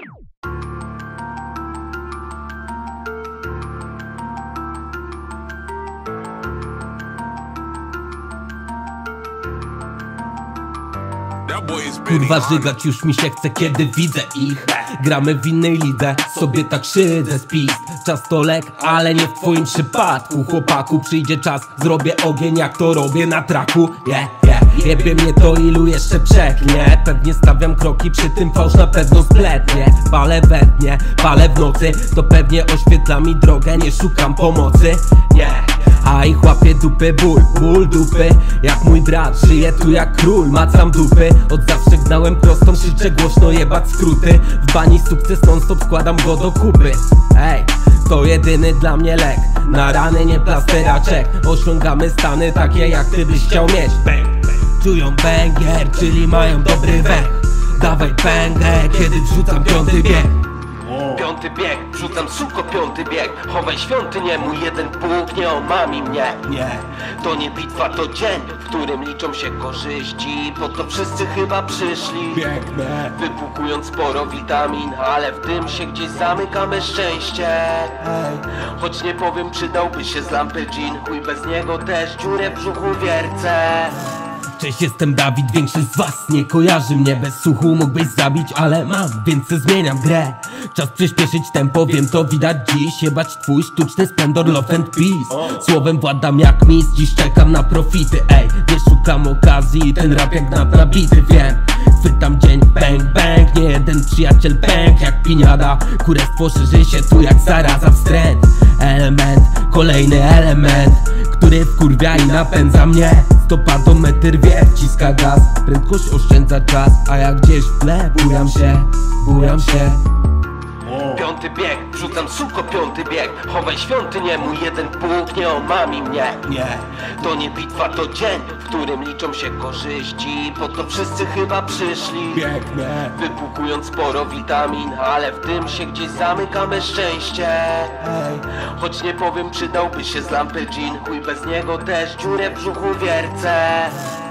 Kurwa, żygać już mi się chce, kiedy widzę ich. Gramy w innej lidze, sobie tak szydzę spis. Czas to lek, ale nie w twoim przypadku. Chłopaku, przyjdzie czas, zrobię ogień jak to robię na traku. Jebie mnie to, ilu jeszcze przeklnie. Pewnie stawiam kroki, przy tym fałsz na pewno spletnie. Palę we dnie, palę w nocy, to pewnie oświetla mi drogę. Nie szukam pomocy, nie. A ich łapie dupy, ból dupy. Jak mój brat, żyję tu jak król, macam dupy. Od zawsze gnałem prostą, krzyczę głośno, jebać skróty. W bani sukces non stop, składam go do kupy. Ej, to jedyny dla mnie lek. Na rany nie plasteraczek. Osiągamy stany takie jak ty byś chciał mieć. Czują banger, czyli mają dobry węch. Dawaj bangę, kiedy wrzucam piąty bieg. Piąty bieg, wrzucam suko piąty bieg. Chowaj świątynię, mój jeden pług nie omami mnie. Nie, to nie bitwa, to dzień, w którym liczą się korzyści. Po to wszyscy chyba przyszli. Biegnę, wypłukując sporo witamin, ale w tym się gdzieś zamykamy szczęście. Choć nie powiem, przydałby się z lampy gin. Chuj, bez niego też dziurę w brzuchu wiercę. Cześć, jestem Dawid, większość z was nie kojarzy mnie. Bez słuchu mógłbyś zabić, ale mam, więc zmieniam grę. Czas przyspieszyć tempo, wiem to widać dziś. Jebać twój sztuczny splendor, love and peace. Słowem władam jak mistrz, dziś czekam na profity. Ej, nie szukam okazji, ten rap jak nabity, wiem. Chwytam dzień, bang, bang, nie jeden przyjaciel pęk jak piniada. Kurestwo szerzy się tu jak zaraza wstręt. Element, kolejny element, który wkurwia i napędza mnie. Stopadometr wie, wciska gaz, prędkość oszczędza czas. A jak gdzieś w tle, bujam się. Piąty bieg, wrzucam suko piąty bieg. Chowaj świątynię, mój jeden pług nie omami mnie. Nie, to nie bitwa, to dzień, w którym liczą się korzyści. Po to wszyscy chyba przyszli. Biegnę, wypłukując sporo witamin, ale w tym się gdzieś zamykamy szczęście. Choć nie powiem, przydałby się z lampy gin. Chuj, bez niego też dziurę w brzuchu wiercę.